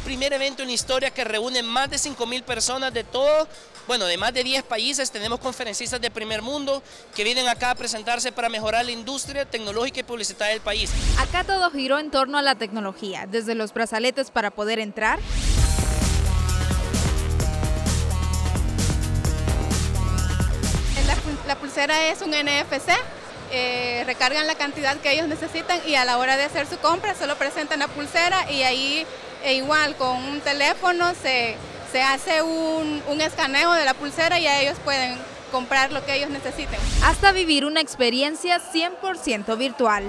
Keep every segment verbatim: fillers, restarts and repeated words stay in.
primer evento en la historia que reúne más de cinco mil personas de todo, bueno, de más de diez países. Tenemos conferencistas de primer mundo que vienen acá a presentarse para mejorar la industria tecnológica y publicitaria del país. Acá todo giró en torno a la tecnología, desde los brazaletes para poder entrar, La, la pulsera es un N F C, eh, recargan la cantidad que ellos necesitan y a la hora de hacer su compra solo presentan la pulsera y ahí e igual con un teléfono se, se hace un, un escaneo de la pulsera y a ellos pueden comprar lo que ellos necesiten. Hasta vivir una experiencia cien por ciento virtual.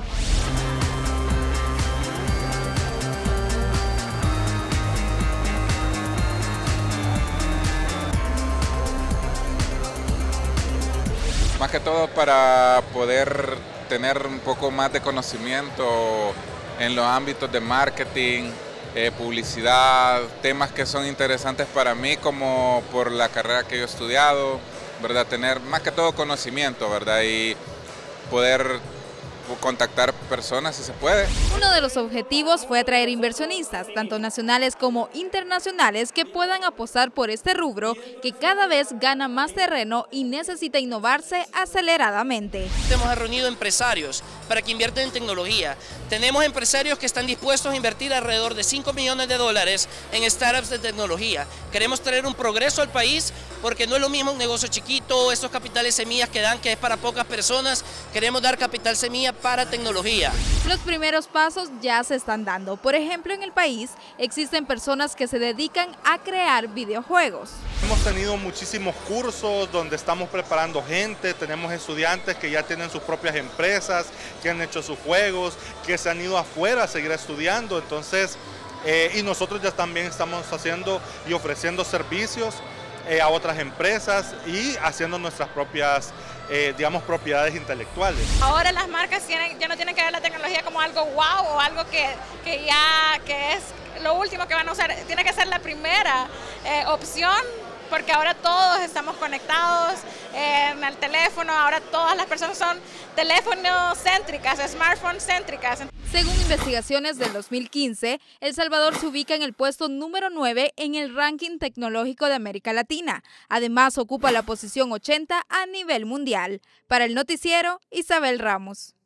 Más que todo para poder tener un poco más de conocimiento en los ámbitos de marketing, eh, publicidad, temas que son interesantes para mí como por la carrera que yo he estudiado, ¿verdad? Tener más que todo conocimiento, ¿verdad? Y poder contactar personas si se puede. Uno de los objetivos fue atraer inversionistas, tanto nacionales como internacionales, que puedan apostar por este rubro que cada vez gana más terreno y necesita innovarse aceleradamente. Hemos reunido empresarios para que inviertan en tecnología. Tenemos empresarios que están dispuestos a invertir alrededor de cinco millones de dólares en startups de tecnología. Queremos traer un progreso al país porque no es lo mismo un negocio chiquito, estos capitales semillas que dan que es para pocas personas. Queremos dar capital semilla para tecnología. Los primeros pasos ya se están dando. Por ejemplo, en el país existen personas que se dedican a crear videojuegos. Hemos tenido muchísimos cursos donde estamos preparando gente, tenemos estudiantes que ya tienen sus propias empresas, que han hecho sus juegos, que se han ido afuera a seguir estudiando, entonces, eh, y nosotros ya también estamos haciendo y ofreciendo servicios eh, a otras empresas y haciendo nuestras propias Eh, digamos, propiedades intelectuales. Ahora las marcas tienen, ya no tienen que ver la tecnología como algo wow o algo que, que ya que es lo último que van a usar, tiene que ser la primera eh, opción, porque ahora todos estamos conectados eh, en el teléfono, ahora todas las personas son teléfono céntricas, smartphone céntricas. Según investigaciones del dos mil quince, El Salvador se ubica en el puesto número nueve en el ranking tecnológico de América Latina. Además, ocupa la posición ochenta a nivel mundial. Para el noticiero, Isabel Ramos.